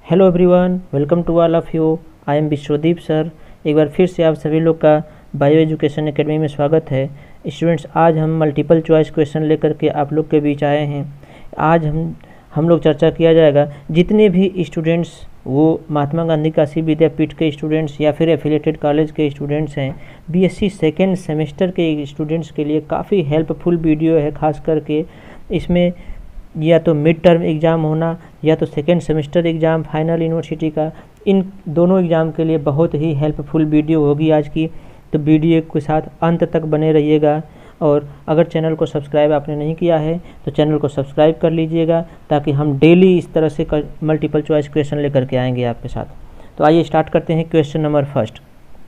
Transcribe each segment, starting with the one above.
Hello everyone, welcome to all of you. I am Vishwadeep sir. एक बार फिर से आप सभी लोग का बायो एजुकेशन एकेडमी में स्वागत है। स्टूडेंट्स, आज हम मल्टीपल चॉइस क्वेश्चन लेकर के आप लोग के बीच आए हैं। आज हम लोग चर्चा किया जाएगा जितने भी स्टूडेंट्स वो महात्मा गांधी काशी विद्यापीठ के स्टूडेंट्स या फिर एफिलेटेड कॉलेज के स्टूडेंट्स हैं, बीएससी सेकेंड सेमेस्टर के स्टूडेंट्स के लिए काफ़ी हेल्पफुल वीडियो है। खास करके इसमें या तो मिड टर्म एग्ज़ाम होना या तो second semester exam final university का, इन दोनों एग्ज़ाम के लिए बहुत ही हेल्पफुल वीडियो होगी आज की। तो वीडियो के साथ अंत तक बने रहिएगा। और अगर चैनल को सब्सक्राइब आपने नहीं किया है तो चैनल को सब्सक्राइब कर लीजिएगा, ताकि हम डेली इस तरह से मल्टीपल चॉइस क्वेश्चन लेकर के आएंगे आपके साथ। तो आइए स्टार्ट करते हैं। क्वेश्चन नंबर फर्स्ट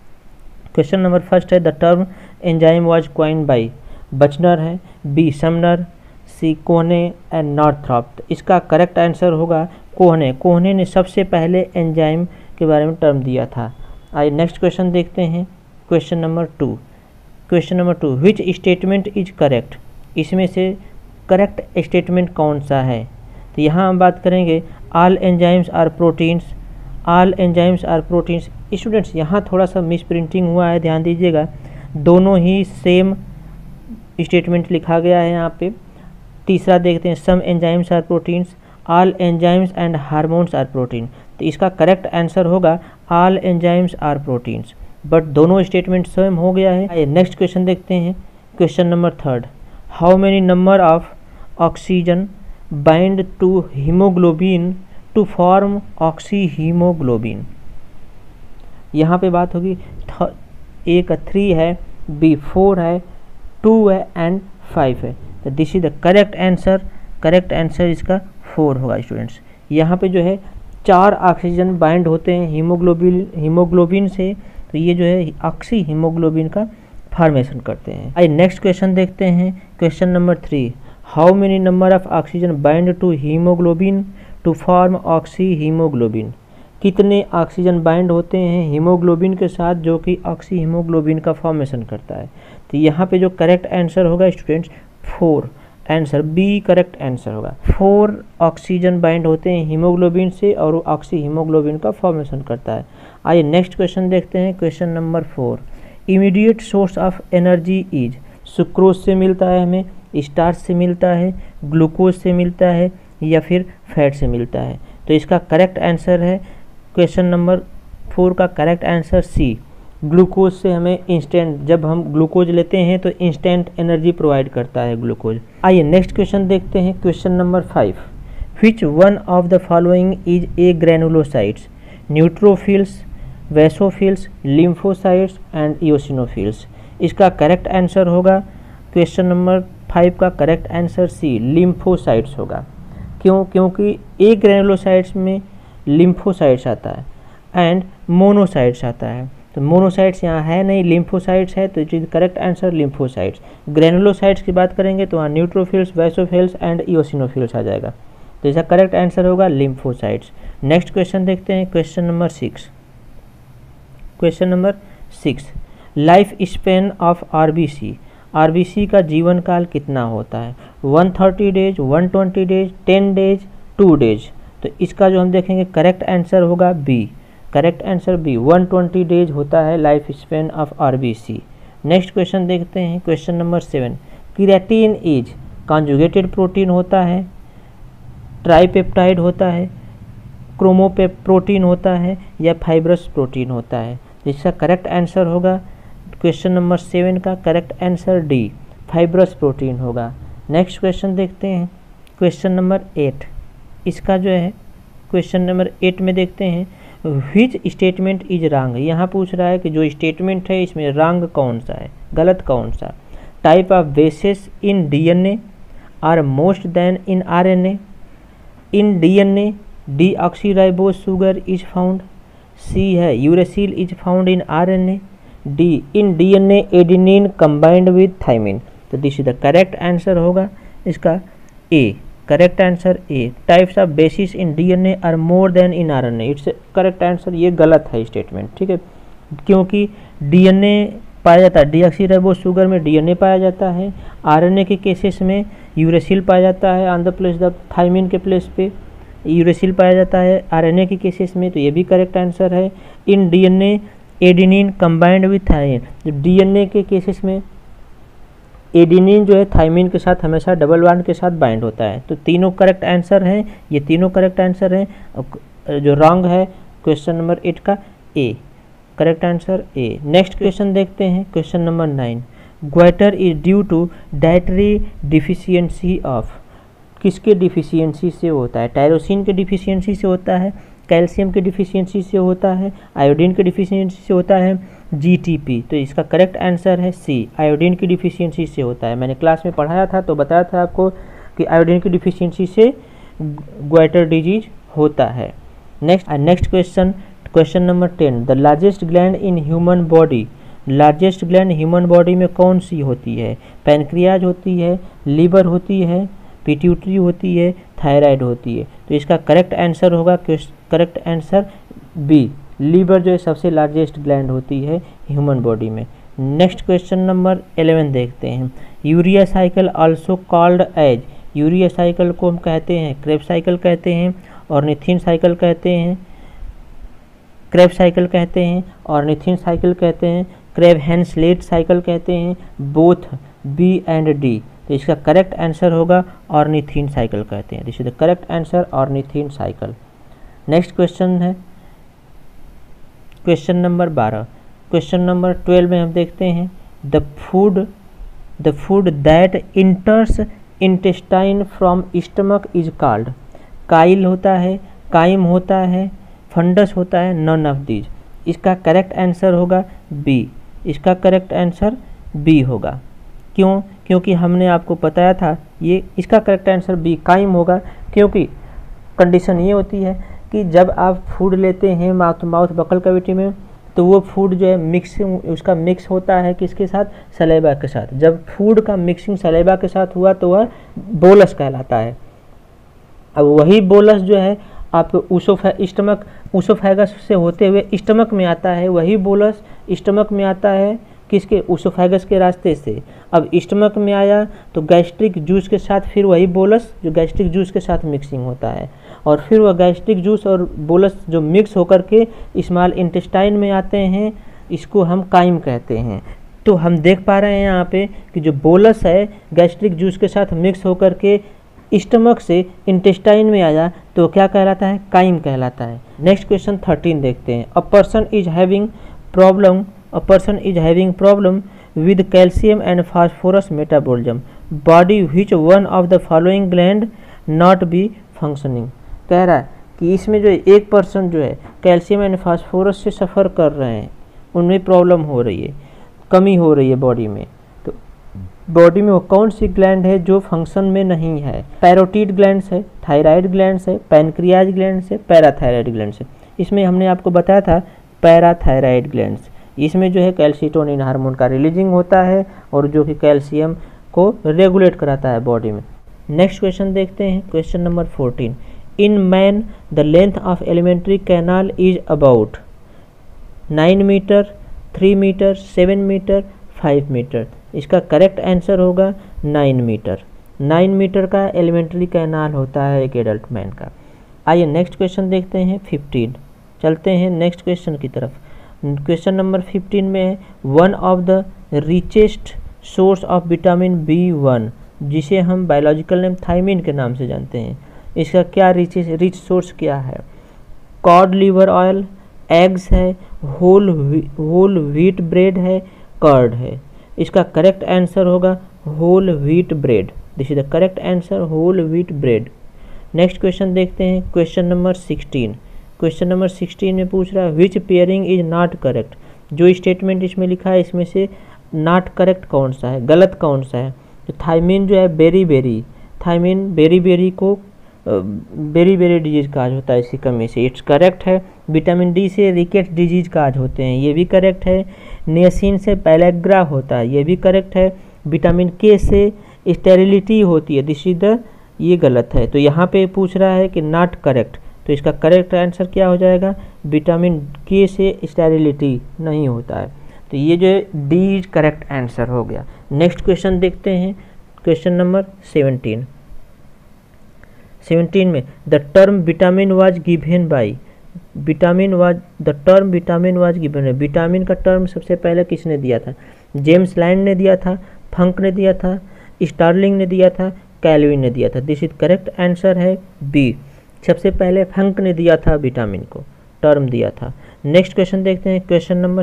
है, the term enzyme was coined by Buchner है, B Sumner, C Kuhne and Northrop. इसका करेक्ट आंसर होगा कोहने। कोहने ने सबसे पहले एंजाइम के बारे में टर्म दिया था। आइए नेक्स्ट क्वेश्चन देखते हैं। Question number two, which statement is correct. इसमें से करेक्ट स्टेटमेंट कौन सा है? तो यहाँ हम बात करेंगे all enzymes are proteins. All enzymes are proteins. Students, यहाँ थोड़ा सा मिस प्रिंटिंग हुआ है, ध्यान दीजिएगा। दोनों ही सेम स्टेटमेंट लिखा गया है यहाँ पे। तीसरा देखते हैं, some enzymes are proteins, all enzymes and hormones are protein. तो इसका करेक्ट आंसर होगा all enzymes are proteins, but दोनों स्टेटमेंट सेम हो गया है। आइए नेक्स्ट क्वेश्चन देखते हैं। Question number third, how many number of oxygen bind to haemoglobin to form oxyhaemoglobin. यहाँ पे बात होगी ए का 3 है, बी 4 है, 2 है एंड 5 है। तो this is the correct answer. Correct answer इसका 4 होगा स्टूडेंट्स। यहाँ पे जो है 4 ऑक्सीजन बाइंड होते हैं हीमोग्लोबिन से, तो ये जो है ऑक्सी हीमोग्लोबिन का फॉर्मेशन करते हैं। आइए नेक्स्ट क्वेश्चन देखते हैं। Question number 3, how many number of oxygen bind to haemoglobin to form oxyhaemoglobin. कितने ऑक्सीजन बाइंड होते हैं हीमोग्लोबिन के साथ जो कि ऑक्सी हीमोग्लोबिन का फॉर्मेशन करता है? तो यहाँ पे जो करेक्ट आंसर होगा students 4। Answer B correct answer होगा। 4 ऑक्सीजन बाइंड होते हैं हीमोग्लोबिन से और वो ऑक्सी हीमोग्लोबिन का फॉर्मेशन करता है। आइए नेक्स्ट क्वेश्चन देखते हैं। Question number 4, immediate source of energy is. Sucrose से मिलता है हमें, स्टार्च से मिलता है, ग्लूकोज से मिलता है या फिर फैट से मिलता है? तो इसका करेक्ट आंसर है क्वेश्चन नंबर 4 का करेक्ट आंसर सी। ग्लूकोज से हमें इंस्टेंट, जब हम ग्लूकोज लेते हैं तो इंस्टेंट एनर्जी प्रोवाइड करता है ग्लूकोज। आइए नेक्स्ट क्वेश्चन देखते हैं। Question number 5, which one of the following is a granulocytes. Neutrophils, basophils, lymphocytes and eosinophils. इसका करेक्ट आंसर होगा क्वेश्चन नंबर 5 का करेक्ट आंसर सी, लिम्फोसाइट्स होगा। क्यों? क्योंकि ए ग्रैनुलोसाइट्स में लिम्फोसाइट्स आता है एंड मोनोसाइट्स आता है। तो मोनोसाइट्स यहाँ है नहीं, लिम्फोसाइट्स है, तो it is correct answer lymphocytes. Granulocytes की बात करेंगे तो वहाँ न्यूट्रोफिल्स, वैसोफिल्स एंड इओसिनोफिल्स आ जाएगा। तो इसका करेक्ट आंसर होगा लिम्फोसाइट्स। नेक्स्ट क्वेश्चन देखते हैं। Question number 6, life span of RBC. RBC का जीवन काल कितना होता है? 130 डेज, 120 डेज, 10 डेज, 2 डेज। तो इसका जो हम देखेंगे करेक्ट आंसर होगा B. Correct answer B, 120 days होता है life span of RBC. Next question देखते हैं। Question number 7, keratin is conjugated protein होता है, ट्राइपेप्टाइड होता है, प्रोटीन होता है या फाइब्रस प्रोटीन होता है? इसका करेक्ट आंसर होगा क्वेश्चन नंबर 7 का correct answer D, fibrous protein होगा। नेक्स्ट क्वेश्चन देखते हैं। क्वेश्चन नंबर 8, इसका जो है क्वेश्चन नंबर 8 में देखते हैं, विच स्टेटमेंट इज रॉन्ग। यहाँ पूछ रहा है कि जो स्टेटमेंट है इसमें रॉन्ग कौन सा है, गलत कौन सा? Type of bases in DNA are most than in RNA. In DNA deoxyribose sugar is found. C है uracil is found in RNA. D in DNA adenine combined with thymine. तो this is the correct answer होगा इसका A. Correct answer A, types of bases in DNA are more than in RNA. It's correct answer. ये गलत है statement, ठीक है, क्योंकि DNA पाया जाता है, डीऑक्सीराइबोज शुगर में डीएनए पाया जाता है, आरएनए के केसेस में यूरेसिल पाया जाता है on the place the thymine के प्लेस पे। यूरेसिल पाया जाता है आरएनए के केसेस में, तो ये भी करेक्ट आंसर है। In DNA adenine combined with thymine, जो डीएनए के केसेस में एडेनिन जो है थायमिन के साथ हमेशा डबल बॉन्ड के साथ बाइंड होता है। तो तीनों करेक्ट आंसर हैं, ये तीनों करेक्ट आंसर हैं। जो रॉन्ग है क्वेश्चन नंबर 8 का A, correct answer A. Next question देखते हैं, question number 9। Goitre is due to dietary deficiency of, किसके डिफिशियंसी से होता है? टायरोसिन के डिफिशियंसी से होता है, कैल्शियम के डिफिशियंसी से होता है, आयोडीन के डिफिशियंसी से होता है, जीटीपी। तो इसका करेक्ट आंसर है सी, आयोडीन की डिफिशियंसी से होता है। मैंने क्लास में पढ़ाया था तो बताया था आपको कि आयोडीन की डिफिशियंसी से ग्वाइटर डिजीज होता है। Next question, question number 10। The largest gland in human body, largest gland human body में कौन सी होती है? पैनक्रियाज होती है, लीवर होती है, पिट्यूटरी होती है, थायराइड होती है। तो इसका करेक्ट आंसर होगा, करेक्ट आंसर बी, लीवर जो है सबसे लार्जेस्ट ग्लैंड होती है ह्यूमन बॉडी में। नेक्स्ट क्वेश्चन नंबर 11 देखते हैं। Urea cycle also called as, urea cycle को हम कहते हैं क्रेब्स साइकिल कहते हैं, ऑर्निथिन साइकिल कहते हैं, क्रेब्स साइकिल कहते हैं, ऑर्निथिन साइकिल कहते हैं, क्रेब हैंसलेट साइकिल कहते हैं, बोथ बी एंड डी। तो इसका करेक्ट आंसर होगा ऑर्निथिन साइकिल कहते हैं। This is the correct answer, ornithine cycle. Next question है क्वेश्चन नंबर 12। क्वेश्चन नंबर 12 में हम देखते हैं the food that enters intestine from stomach is called, chyle होता है, काइम होता है, फंडस होता है, नन ऑफ दीज। इसका करेक्ट आंसर होगा बी, इसका करेक्ट आंसर बी होगा। क्यों? क्योंकि हमने आपको बताया था ये, इसका करेक्ट आंसर बी काइम होगा, क्योंकि कंडीशन ये होती है कि जब आप फूड लेते हैं माउथ बकल कैविटी में, तो वो फूड जो है उसका मिक्स होता है किसके साथ? सलेबा के साथ। जब फूड का मिक्सिंग सलेबा के साथ हुआ तो वह बोलस कहलाता है। अब वही बोलस जो है आपको स्टमक ऊसोफेगस से होते हुए स्टमक में आता है, वही बोलस स्टमक में आता है किसके? ऊसोफेगस के रास्ते से। अब स्टमक में आया तो गैस्ट्रिक जूस के साथ फिर वही बोलस जो गैस्ट्रिक जूस के साथ मिक्सिंग होता है, और फिर वह गैस्ट्रिक जूस और बोलस जो मिक्स होकर के स्मॉल इंटेस्टाइन में आते हैं, इसको हम काइम कहते हैं। तो हम देख पा रहे हैं यहाँ पे कि जो बोलस है गैस्ट्रिक जूस के साथ मिक्स होकर के स्टमक से इंटेस्टाइन में आया तो क्या कहलाता है? काइम कहलाता है। नेक्स्ट क्वेश्चन 13 देखते हैं। A person is having problem with calcium and phosphorus metabolism, body which one of the following gland not be functioning। कह रहा है कि इसमें जो एक पर्सन जो है कैल्शियम एंड फास्फोरस से सफ़र कर रहे हैं, उनमें प्रॉब्लम हो रही है, कमी हो रही है बॉडी में। तो बॉडी में वो कौन सी ग्लैंड है जो फंक्शन में नहीं है? पैरोटिड ग्लैंड्स है, थायराइड ग्लैंड्स है, पैनक्रियाज ग्लैंड्स है, पैराथायराइड ग्लैंड्स है। इसमें हमने आपको बताया था पैराथायराइड ग्लैंड्स, इसमें जो है कैल्शिटोनिन हार्मोन का रिलीजिंग होता है और जो कि कैल्शियम को रेगुलेट कराता है बॉडी में। नेक्स्ट क्वेश्चन देखते हैं, question number 14। In man the length of alimentary canal is about 9 metre, 3 metre, 7 metre, 5 metre. इसका करेक्ट आंसर होगा 9 मीटर। 9 मीटर का एलिमेंट्री कैनाल होता है एक एडल्ट मैन का। आइए नेक्स्ट क्वेश्चन देखते हैं 15। चलते हैं नेक्स्ट क्वेश्चन की तरफ। क्वेश्चन नंबर 15 में है one of the richest source of vitamin B1, जिसे हम बायोलॉजिकल नेम थायमिन के नाम से जानते हैं, इसका क्या रिच सोर्स क्या है? कॉड लिवर ऑयल, एग्स है, होल व्हीट ब्रेड है, कर्ड है। इसका करेक्ट आंसर होगा whole wheat bread. This is the correct answer, whole wheat bread. Next question देखते हैं, क्वेश्चन नंबर 16। क्वेश्चन नंबर 16 में पूछ रहा है which pairing is not correct. जो स्टेटमेंट इसमें लिखा है इसमें से नॉट करेक्ट कौन सा है, गलत कौन सा है? तो थायमिन जो है बेरी थायमिन बेरी को बेरी डिजीज काज होता है इसकी कमी से, इट्स करेक्ट है। विटामिन डी से रिकेट्स डिजीज काज होते हैं, ये भी करेक्ट है। नियासिन से पैलेग्रा होता है, ये भी करेक्ट है। विटामिन के से स्टेरिलिटी होती है, दिस इज द, ये गलत है। तो यहाँ पे पूछ रहा है कि नॉट करेक्ट, तो इसका करेक्ट आंसर क्या हो जाएगा? विटामिन के से स्टेरिलिटी नहीं होता है। तो ये जो है डी करेक्ट आंसर हो गया। नेक्स्ट क्वेश्चन देखते हैं, क्वेश्चन नंबर 17। 17 में the term vitamin was given by, vitamin was the term vitamin was given है, विटामिन का टर्म सबसे पहले किसने दिया था? जेम्स लैंड ने दिया था, फंक ने दिया था, स्टार्लिंग ने दिया था, कैल्विन ने दिया था। दिस इज करेक्ट आंसर है बी। सबसे पहले फंक ने दिया था विटामिन को, टर्म दिया था। नेक्स्ट क्वेश्चन देखते हैं, क्वेश्चन नंबर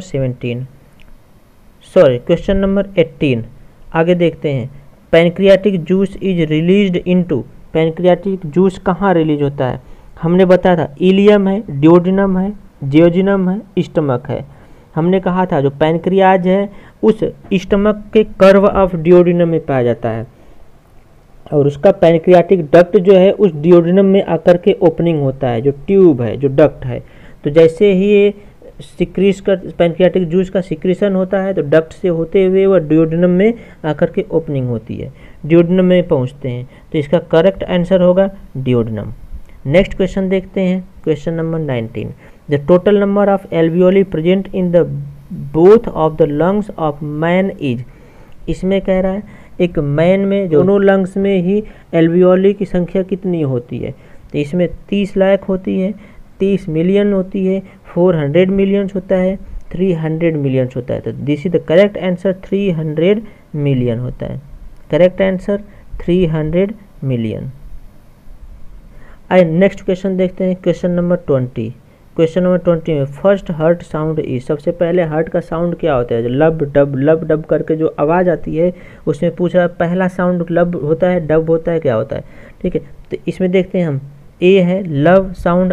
18। आगे देखते हैं, pancreatic juice is released into, pancreatic juice कहाँ रिलीज होता है? हमने बताया था इलियम है, ड्यूोडेनम है, जियोजिनम है, स्टमक है। हमने कहा था जो पैनक्रियाज है उस स्टमक के कर्व ऑफ ड्यूोडेनम में पाया जाता है और उसका पैनक्रियाटिक डक्ट जो है उस ड्यूोडेनम में आकर के ओपनिंग होता है, जो ट्यूब है, जो डक्ट है। तो जैसे ही ये सिक्रीस कर पैनक्रियाटिक जूस का सिक्रीशन होता है तो डक्ट से होते हुए वह ड्यूोडेनम में आकर के ओपनिंग होती है, ड्यूोडेनम में पहुंचते हैं। तो इसका करेक्ट आंसर होगा ड्यूोडेनम। नेक्स्ट क्वेश्चन देखते हैं, question number 19। The total number of alveoli present in the both of the lungs of man is, इसमें कह रहा है एक मैन में दोनों लंग्स में ही एल्वियोली की संख्या कितनी होती है? तो इसमें 30 लाख होती है, 30 मिलियन होती है, 400 मिलियंस होता है, 300 मिलियंस होता है। तो this is the correct answer, 300 million होता है। Correct answer 300 million. आइए नेक्स्ट क्वेश्चन देखते हैं, क्वेश्चन नंबर 20। क्वेश्चन नंबर 20 में फर्स्ट हर्ट साउंड इज, सबसे पहले हर्ट का साउंड क्या होता है? जो लब डब करके जो आवाज़ आती है उसमें पूछ रहा है पहला साउंड लब होता है, डब होता है, क्या होता है? ठीक है, तो इसमें देखते हैं हम, ए है lub sound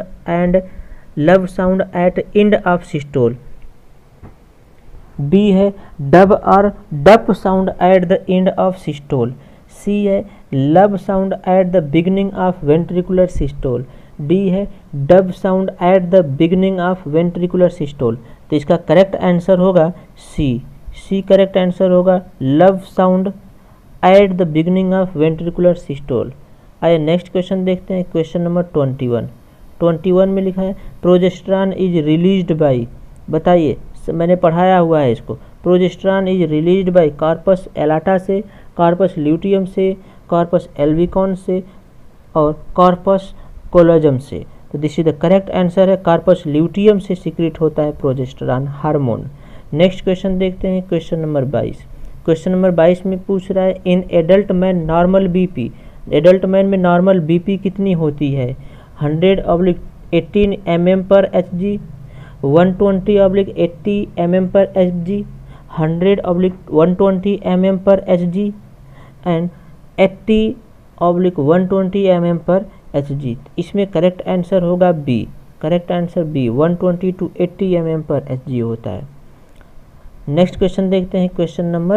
at end of systole, B है डब और dup sound at the end of systole, C है lub sound at the beginning of ventricular systole, D है dub sound at the beginning of ventricular systole. तो इसका correct answer होगा C correct answer होगा lub sound at the beginning of ventricular systole. आइए next question देखते हैं, question number 21 में लिखा है प्रोजेस्टेरॉन इज रिलीज्ड बाई, बताइए, मैंने पढ़ाया हुआ है इसको। Progesterone is released by corpus allata से, कार्पस ल्यूटियम से, कार्पस एल्विकॉन से और कार्पस कोलोजम से। तो this is the correct answer है, कार्पस ल्यूटियम से सीक्रेट होता है प्रोजेस्टेरॉन हार्मोन। नेक्स्ट क्वेश्चन देखते हैं, क्वेश्चन नंबर 22। क्वेश्चन नंबर 22 में पूछ रहा है in adult man normal BP, adult man में नॉर्मल बीपी कितनी होती है? 100/18 mm/Hg, 120/80 mm/Hg, 100/120 mm/Hg and 80/120 mm/Hg। इसमें करेक्ट आंसर होगा B, correct answer B, 120 to 80 mm/Hg होता है। नेक्स्ट क्वेश्चन देखते हैं, क्वेश्चन नंबर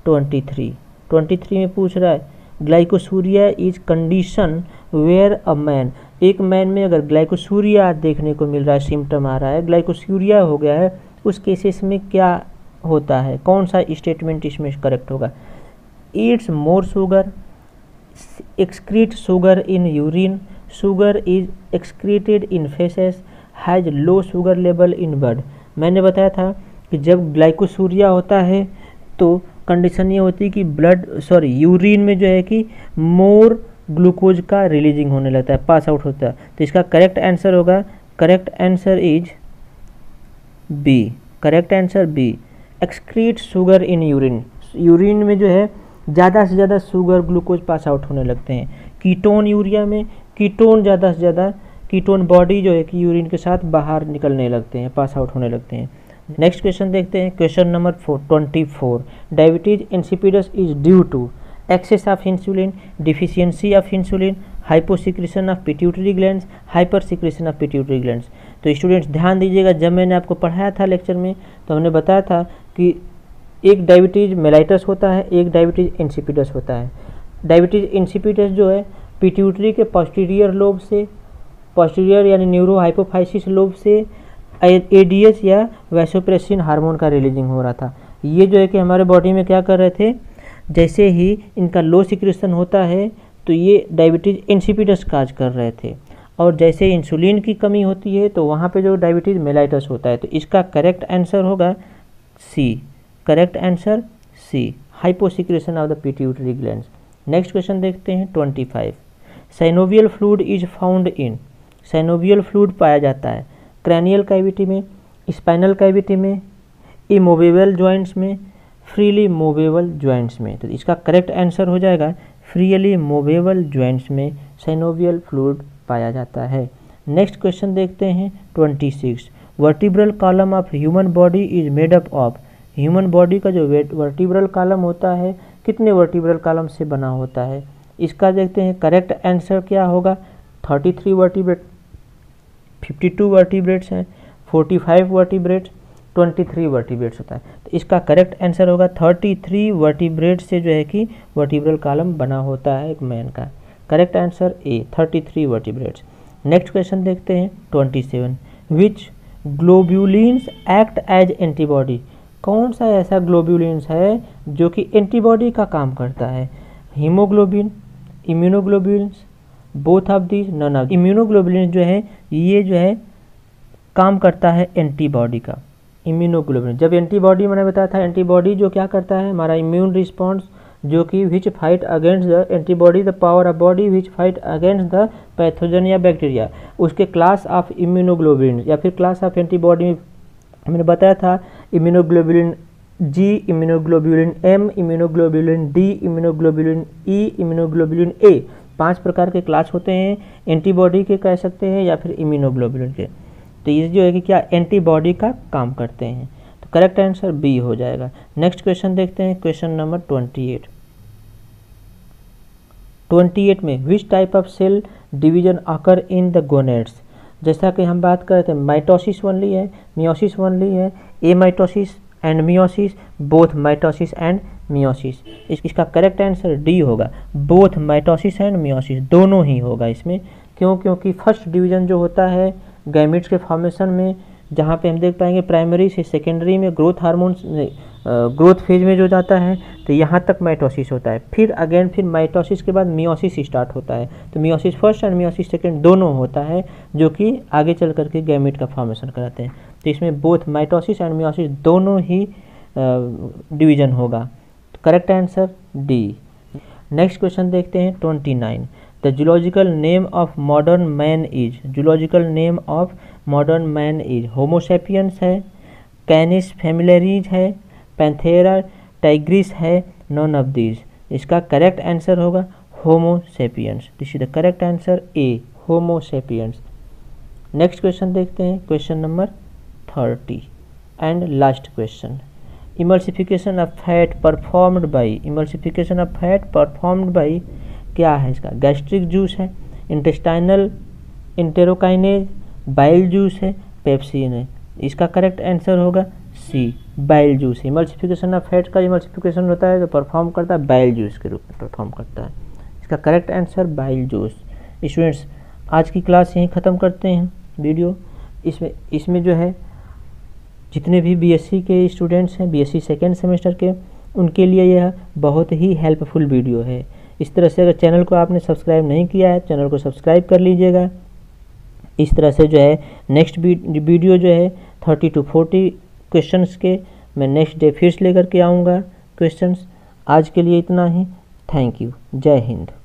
23 में पूछ रहा है glycosuria is condition where a man, एक मैन में अगर ग्लाइकोसूरिया देखने को मिल रहा है, सिम्टम आ रहा है, ग्लाइकोसूरिया हो गया है, उस केसेस में क्या होता है? कौन सा स्टेटमेंट इसमें करेक्ट होगा? Eats more sugar, excrete sugar in urine, sugar is excreted in faeces, has low sugar level in blood. मैंने बताया था कि जब ग्लाइकोसूरिया होता है तो कंडीशन ये होती है कि यूरिन में जो है कि मोर ग्लूकोज का रिलीजिंग होने लगता है, पास आउट होता है। तो इसका करेक्ट आंसर होगा, correct answer is B, correct answer B, excrete sugar in urine, urine में जो है ज़्यादा से ज़्यादा शुगर ग्लूकोज पास आउट होने लगते हैं। कीटोन यूरिया में कीटोन ज़्यादा से ज़्यादा, कीटोन बॉडी जो है कि यूरिन के साथ बाहर निकलने लगते हैं, पास आउट होने लगते हैं। नेक्स्ट क्वेश्चन देखते हैं, question number 24। Diabetes insipidus is due to excess of insulin, deficiency of insulin, hyposecretion of pituitary glands, hyper secretion of pituitary glands. तो स्टूडेंट्स ध्यान दीजिएगा, जब मैंने आपको पढ़ाया था लेक्चर में तो हमने बताया था कि एक डायबिटीज मेलाइटस होता है, एक डायबिटीज इंसिपिडस होता है। डायबिटीज इंसिपिडस जो है पिट्यूटरी के पोस्टीरियर लोब से, पोस्टीरियर यानी न्यूरो हाइपोफाइसिस लोब से एडीएच या वैसोप्रेसिन हार्मोन का रिलीजिंग हो रहा था। ये जो है कि हमारे बॉडी में क्या कर रहे थे, जैसे ही इनका लो सिक्रेशन होता है तो ये डायबिटीज इंसिपिडस काज कर रहे थे, और जैसे इंसुलिन की कमी होती है तो वहाँ पे जो डायबिटीज मेलाइटस होता है। तो इसका करेक्ट आंसर होगा C, correct answer C, hyposecretion of the pituitary glands. Next question देखते हैं 25। Synovial fluid is found in, synovial fluid पाया जाता है क्रैनियल कैविटी में, स्पाइनल कैविटी में, इमूवेबल जॉइंट्स में, फ्रीली मूवेबल जॉइंट्स में। तो इसका करेक्ट आंसर हो जाएगा फ्रीली मूवेबल जॉइंट्स में साइनोवियल फ्लूइड पाया जाता है। नेक्स्ट क्वेश्चन देखते हैं 26। Vertebral column of human body is made up of, human body का जो वर्टिब्रल कॉलम होता है कितने वर्टिब्रल कॉलम से बना होता है। इसका देखते हैं करेक्ट आंसर क्या होगा। 33 वर्टिब्रेट, 52 वर्टिब्रेट्स हैं, 45 वर्टिब्रेट्स, 23 वर्टिब्रेट्स होता है। तो इसका करेक्ट आंसर होगा 33 वर्टिब्रेट से जो है कि वर्टिब्रल कॉलम बना होता है एक मैन का। Correct answer A 33 vertebrates. Next question देखते हैं 27। Which globulins act as antibody, कौन सा ऐसा ग्लोब्यूलिन्स है जो कि एंटीबॉडी का काम करता है। Haemoglobin, immunoglobulins, both of these, none of. Immunoglobulins जो है ये जो है काम करता है एंटीबॉडी का। इम्यूनोग्लोबिन, जब एंटीबॉडी मैंने बताया था, एंटीबॉडी जो क्या करता है हमारा इम्यून रिस्पॉन्स जो कि which fight against the antibody the power of body which fight against the pathogen या बैक्टीरिया, उसके क्लास ऑफ इम्यूनोग्लोबिन या फिर क्लास ऑफ एंटीबॉडी में मैंने बताया था immunoglobulin G, immunoglobulin M, immunoglobulin D, immunoglobulin E, immunoglobulin A. 5 प्रकार के क्लास होते हैं एंटीबॉडी के कह सकते हैं या फिर इम्यूनोग्लोबुलिन के। तो ये जो है कि क्या एंटीबॉडी का काम करते हैं। तो करेक्ट आंसर बी हो जाएगा। नेक्स्ट क्वेश्चन देखते हैं क्वेश्चन नंबर 28। 28 में which type of cell division occur in the gonads, जैसा कि हम बात कर रहे थे माइटोसिस ओनली है, मियोसिस ओनली है, A mitosis and meiosis, both mitosis and meiosis. इसका करेक्ट आंसर डी होगा, बोथ माइटोसिस एंड मियोसिस, दोनों ही होगा इसमें। क्यों? क्योंकि फर्स्ट डिवीजन जो होता है गैमेट्स के फॉर्मेशन में, जहाँ पे हम देख पाएंगे प्राइमरी से सेकेंडरी में ग्रोथ हार्मोन्स ग्रोथ फेज में जो जाता है तो यहाँ तक माइटोसिस होता है, फिर अगेन फिर माइटोसिस के बाद मियोसिस स्टार्ट होता है। तो meiosis first and meiosis second दोनों होता है जो कि आगे चल करके गैमेट का फॉर्मेशन कराते हैं। तो इसमें बोथ माइटोसिस एंड मियोसिस दोनों ही डिवीजन होगा। तो correct answer D. Next question देखते हैं 29। The zoological name of modern man is, zoological name of modern man is Homo sapiens है, कैनिस फैमिलियरीज है, पैंथेरा टाइग्रिस है, नॉन ऑफ दीज। इसका correct answer होगा Homo sapiens. This is the correct answer A Homo sapiens. Next question देखते हैं question number 30 and last question. Emulsification of fat performed by, emulsification of fat performed by क्या है इसका, gastric juice है, intestinal enterokinase, bile juice है, pepsin है। इसका correct answer होगा C bile juice. Emulsification of fat का इमल्सिफिकेशन होता है तो परफॉर्म करता है बाइल जूस के रूप में परफॉर्म करता है। इसका correct answer bile juice. Students आज की क्लास यहीं ख़त्म करते हैं वीडियो। इसमें जो है जितने भी बीएससी के स्टूडेंट्स हैं, बीएससी सेकेंड सेमेस्टर के, उनके लिए यह बहुत ही हेल्पफुल वीडियो है। इस तरह से अगर चैनल को आपने सब्सक्राइब नहीं किया है चैनल को सब्सक्राइब कर लीजिएगा। इस तरह से जो है नेक्स्ट वीडियो जो है 30 to 40 क्वेश्चंस के मैं नेक्स्ट डे फिर से लेकर के आऊँगा क्वेश्चंस। आज के लिए इतना ही। Thank you. जय हिंद।